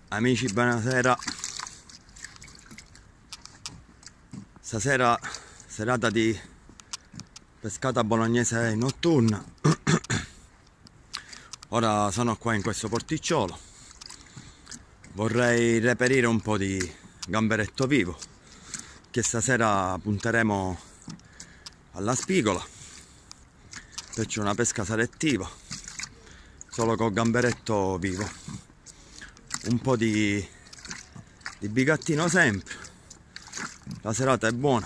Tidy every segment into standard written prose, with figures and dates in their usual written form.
Amici, buonasera. Stasera serata di pescata bolognese notturna. Ora sono qua in questo porticciolo. Vorrei reperire un po' di gamberetto vivo, che stasera punteremo alla spigola. Faccio una pesca selettiva solo con gamberetto vivo, un po' di bigattino sempre. La serata è buona,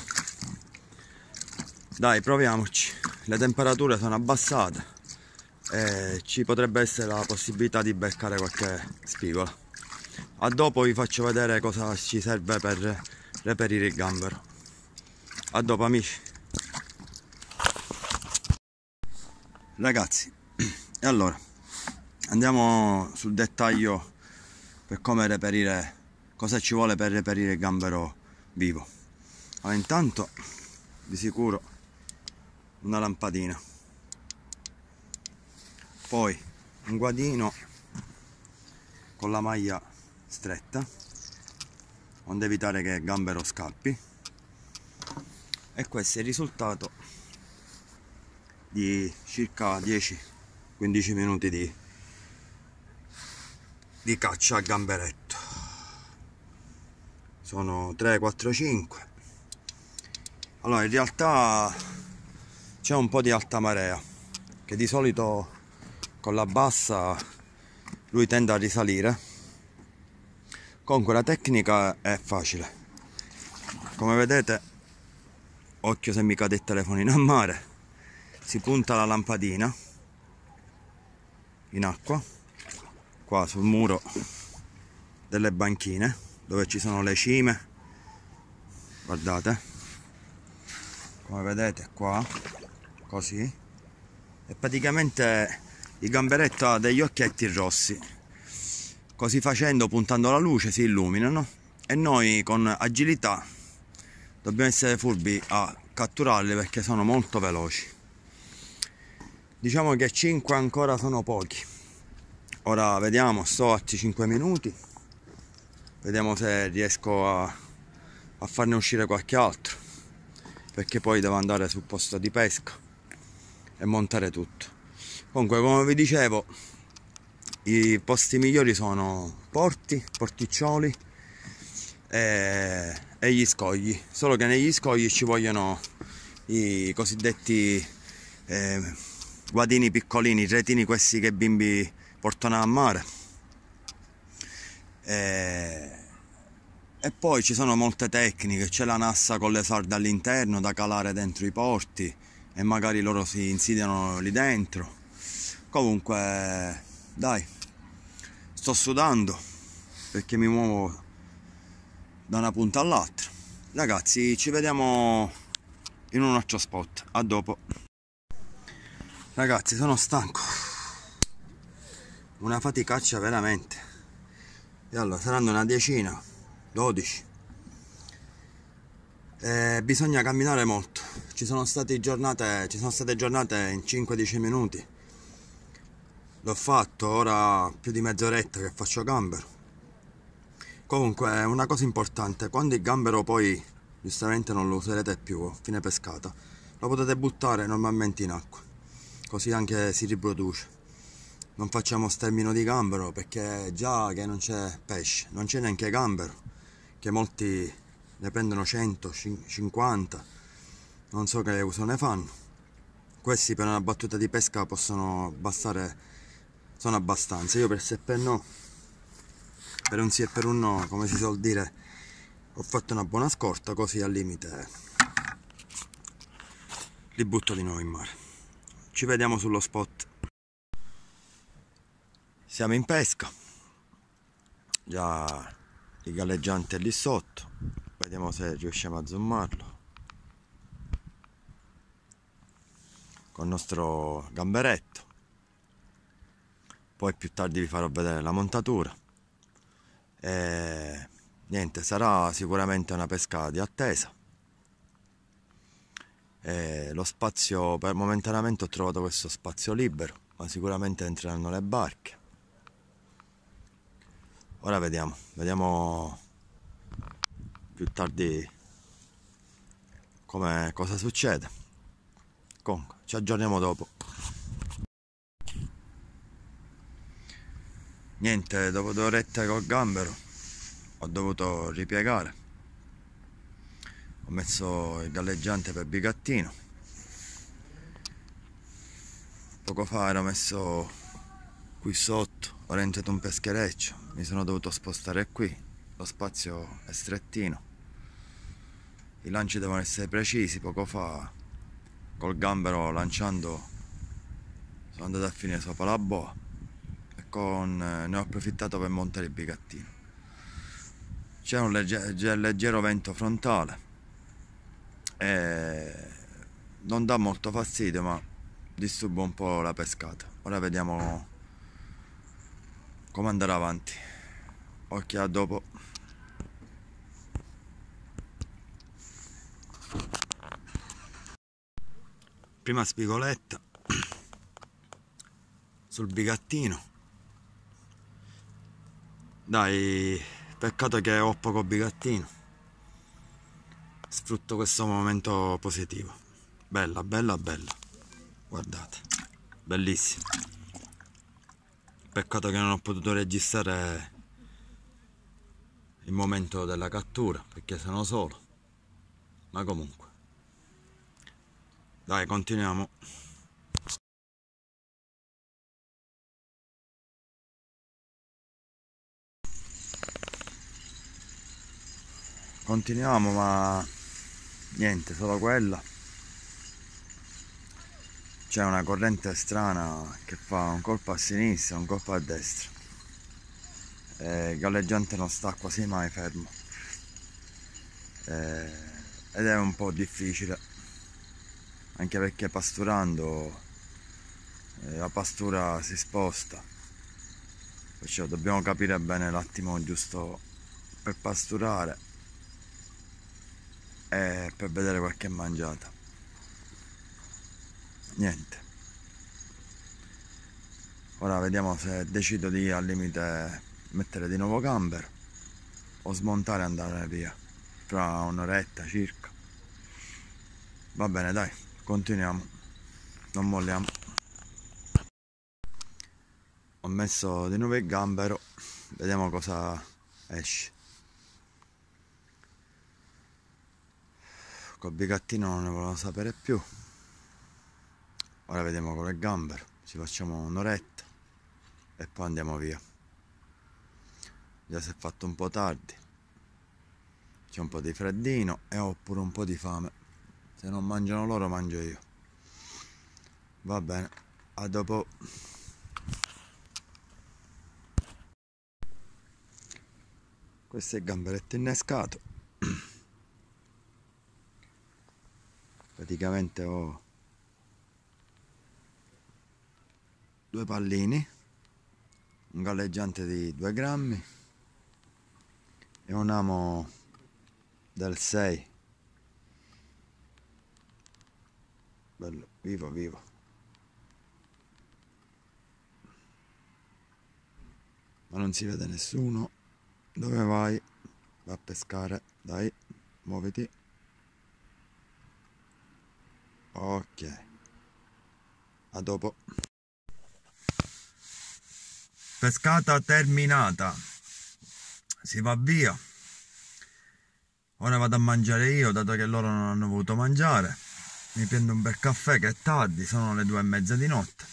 dai, proviamoci. Le temperature sono abbassate e ci potrebbe essere la possibilità di beccare qualche spigola. A dopo vi faccio vedere cosa ci serve per reperire il gambero. A dopo, amici. Ragazzi, e allora andiamo sul dettaglio per come reperire, cosa ci vuole per reperire il gambero vivo. Allora, intanto di sicuro una lampadina, poi un guadino con la maglia stretta onde evitare che il gambero scappi, e questo è il risultato di circa 10-15 minuti di caccia a gamberetto. Sono 3, 4, 5. Allora, in realtà c'è un po' di alta marea, che di solito con la bassa lui tende a risalire. Comunque la tecnica è facile, come vedete, occhio se mi cade il telefonino a mare. Si punta la lampadina in acqua qua sul muro delle banchine dove ci sono le cime, guardate, come vedete qua, così, e praticamente il gamberetto ha degli occhietti rossi. Così facendo, puntando la luce, si illuminano e noi con agilità dobbiamo essere furbi a catturarli perché sono molto veloci. Diciamo che 5 ancora sono pochi. Ora vediamo, sto a 5 minuti, vediamo se riesco a farne uscire qualche altro, perché poi devo andare sul posto di pesca e montare tutto. Comunque, come vi dicevo, i posti migliori sono porticcioli e gli scogli, solo che negli scogli ci vogliono i cosiddetti guadini piccolini, i retini, questi che i bimbi portano a mare, e poi ci sono molte tecniche. C'è la nassa con le sarde all'interno da calare dentro i porti e magari loro si insidiano lì dentro. Comunque dai, sto sudando perché mi muovo da una punta all'altra. Ragazzi, ci vediamo in un altro spot. A dopo. Ragazzi, sono stanco, una faticaccia veramente. E allora saranno una decina, 12. Bisogna camminare molto. Ci sono state giornate in 5-10 minuti. L'ho fatto, ora più di mezz'oretta che faccio gambero. Comunque, una cosa importante: quando il gambero poi giustamente non lo userete più a fine pescata, lo potete buttare normalmente in acqua, così anche si riproduce. Non facciamo sterminio di gambero, perché già che non c'è pesce, non c'è neanche gambero, che molti ne prendono 100, 50, non so che uso ne fanno. Questi per una battuta di pesca possono bastare, sono abbastanza. Io per sì e per no, per un sì e per un no, come si suol dire, ho fatto una buona scorta, così al limite li butto di nuovo in mare. Ci vediamo sullo spot. Siamo in pesca, già il galleggiante è lì sotto, vediamo se riusciamo a zoomarlo con il nostro gamberetto. Poi più tardi vi farò vedere la montatura e niente, sarà sicuramente una pesca di attesa. E lo spazio, per momentaneamente ho trovato questo spazio libero, ma sicuramente entreranno le barche. Ora vediamo più tardi cosa succede. Comunque ci aggiorniamo dopo. Niente, dopo 2 orette col gambero ho dovuto ripiegare. Ho messo il galleggiante per bigattino. Poco fa ero messo qui sotto, ora è entrato un peschereccio, mi sono dovuto spostare qui, lo spazio è strettino, i lanci devono essere precisi. Poco fa col gambero lanciando sono andato a finire sopra la boa e ne ho approfittato per montare il bigattino. C'è un leggero vento frontale e non dà molto fastidio, ma disturba un po' la pescata. Ora vediamo come andare avanti. Occhio a dopo. Prima spigoletta sul bigattino. Dai, peccato che ho poco bigattino. Sfrutto questo momento positivo. Bella, bella, bella. Guardate, bellissima. Peccato che non ho potuto registrare il momento della cattura perché sono solo. Ma comunque. Dai, continuiamo. Continuiamo, ma niente, solo quella. C'è una corrente strana che fa un colpo a sinistra, un colpo a destra. Il galleggiante non sta quasi mai fermo. Ed è un po' difficile, anche perché pasturando la pastura si sposta, perciò dobbiamo capire bene l'attimo giusto per pasturare e per vedere qualche mangiata. Niente, ora vediamo se decido di al limite mettere di nuovo gambero o smontare e andare via fra un'oretta circa. Va bene, dai, continuiamo, non molliamo. Ho messo di nuovo il gambero, vediamo cosa esce. Col bigattino non ne volevo sapere più. Ora vediamo con il gambero, ci facciamo un'oretta e poi andiamo via. Già si è fatto un po' tardi, c'è un po' di freddino e ho pure un po' di fame. Se non mangiano loro mangio io. Va bene, a dopo. Questo è il gamberetto innescato. Praticamente ho 2 pallini, un galleggiante di 2 grammi e un amo del 6. Bello, vivo vivo. Ma non si vede nessuno. Dove vai? Va a pescare, dai, muoviti. Ok, a dopo. Pescata terminata, si va via. Ora vado a mangiare io, dato che loro non hanno voluto mangiare. Mi prendo un bel caffè che è tardi, sono le 2:30 di notte.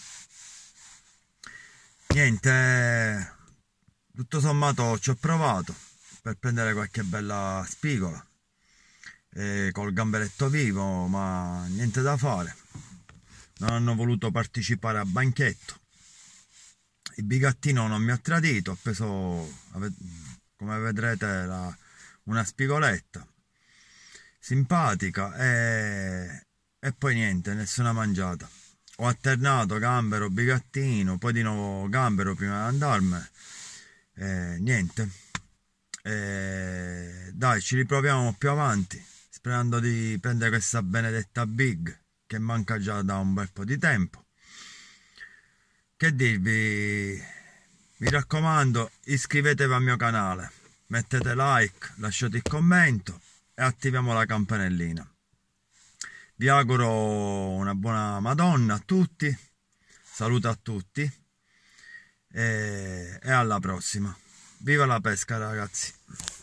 Niente, tutto sommato ci ho provato per prendere qualche bella spigola col gamberetto vivo, ma niente da fare. Non hanno voluto partecipare a banchetto. Il bigattino non mi ha tradito, ho preso, come vedrete, una spigoletta simpatica e poi niente, nessuna mangiata. Ho alternato gambero, bigattino, poi di nuovo gambero prima di andarmene. Niente. Dai, ci riproviamo più avanti, sperando di prendere questa benedetta big che manca già da un bel po' di tempo. Che dirvi, Mi raccomando, iscrivetevi al mio canale, mettete like, lasciate il commento e attiviamo la campanellina. Vi auguro una buona Madonna a tutti, saluto a tutti e alla prossima. Viva la pesca, ragazzi!